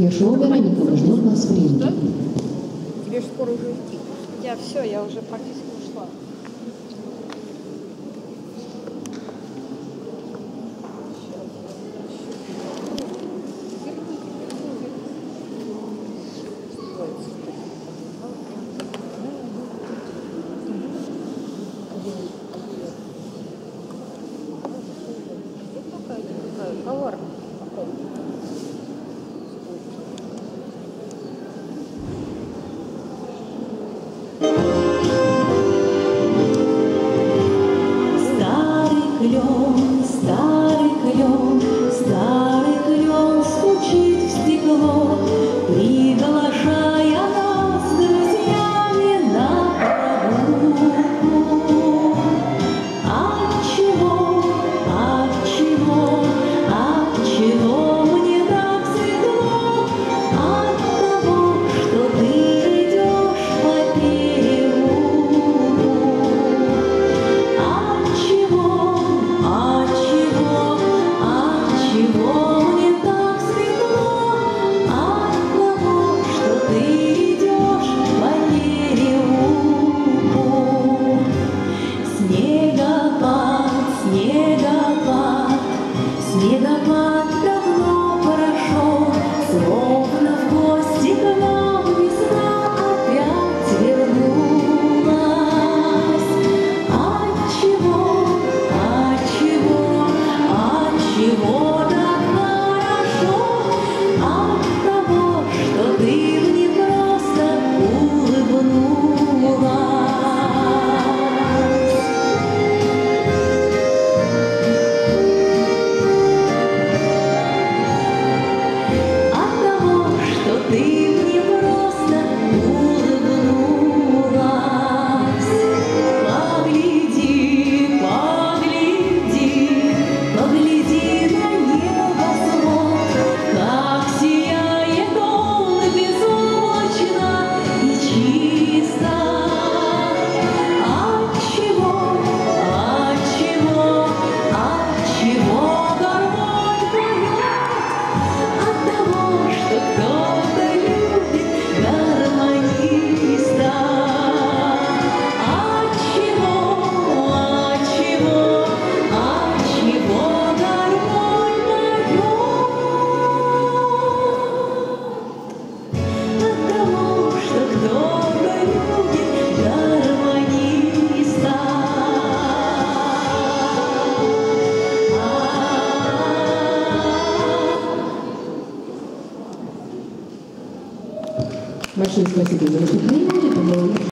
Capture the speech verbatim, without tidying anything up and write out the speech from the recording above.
Ершова Вероника ждет вас в ринге. Тебе же скоро уже идти. Я все, я уже практически ушла. Товар. Старый клен, старый клен, старый клен стучит в стекло, приглашая нас с друзьями на прогулку. Отчего, отчего, отчего мне так светло? От того, что ты идешь по переулку. Отчего, отчего, отчего мне так светло? От того, что ты идешь по переулку. Снегопад, снегопад, снегопад давно прошел, словно в гости к нам весна опять вернулась. Отчего, отчего, отчего так хорошо? От того, что ты мне просто улыбнулась. От того, что ты мне просто улыбнулась. Погляди, погляди, погляди на небосвод, как сияет он безоблачно и чисто. Отчего, отчего, отчего гармонь поет? От того, что кто-то любит гармониста. Отчего, отчего, отчего гармонь поет? От того, что кто-то любит гармониста. Большое спасибо за выступление. Это было